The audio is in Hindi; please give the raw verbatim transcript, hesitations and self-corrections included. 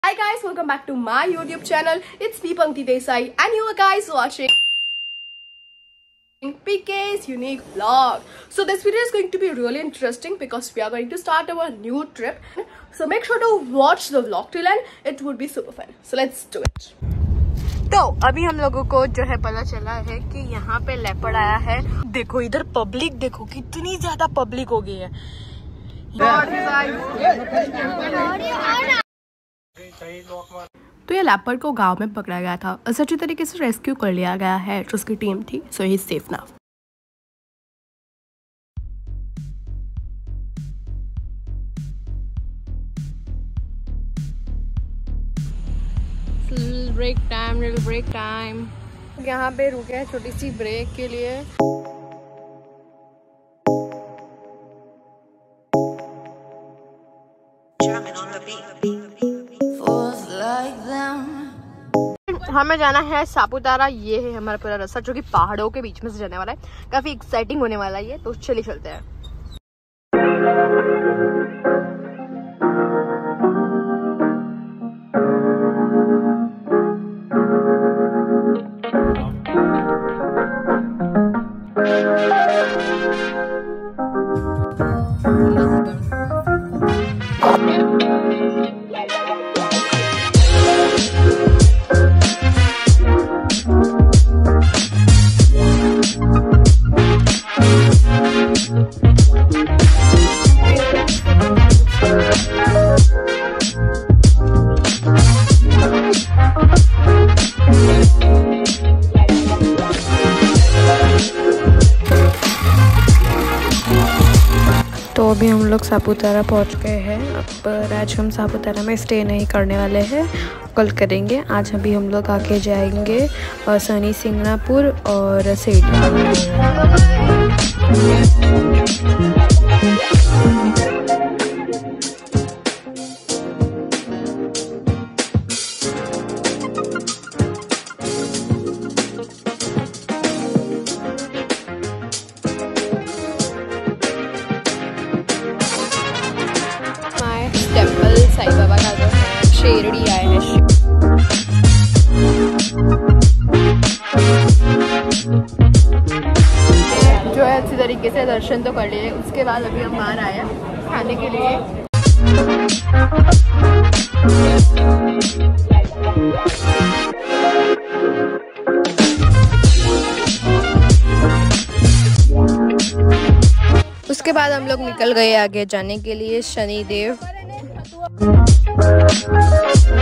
Hi guys, welcome back to my YouTube channel. It's me Pankti Desai and you are guys watching P K's unique vlog. So this video is going to be really interesting because we are going to start our new trip. So make sure to watch the vlog till end. It would be super fun. So let's do it. तो अभी हम लोगों को जो है पता चला है कि यहाँ पे लेपर्ड आया है। देखो इधर पब्लिक देखो कितनी ज्यादा पब्लिक हो गई है। तो ये लेपर्ड को गांव में पकड़ा गया था और अच्छी तरीके से रेस्क्यू कर लिया गया है जो उसकी टीम थी। So he is safe now. Break time little break time. यहाँ पे रुके हैं छोटी सी ब्रेक के लिए। हमें जाना है सापुतारा। ये है हमारा पूरा रास्ता जो कि पहाड़ों के बीच में से जाने वाला है। काफी एक्साइटिंग होने वाला है ये, तो चलिए चलते हैं। तो अभी हम लोग सापुतारा पहुंच गए हैं। अब आज हम सापुतारा में स्टे नहीं करने वाले हैं, कल करेंगे। आज अभी हम लोग आके जाएंगे शनि सिंगणापुर और सेठी। टेम्पल साईं बाबा का जो है शेरडी आए हैं। जो है अच्छी तरीके से दर्शन तो कर लिए। उसके बाद अभी हम बाहर आए हैं खाने के लिए। उसके बाद हम लोग निकल गए आगे जाने के लिए शनिदेव।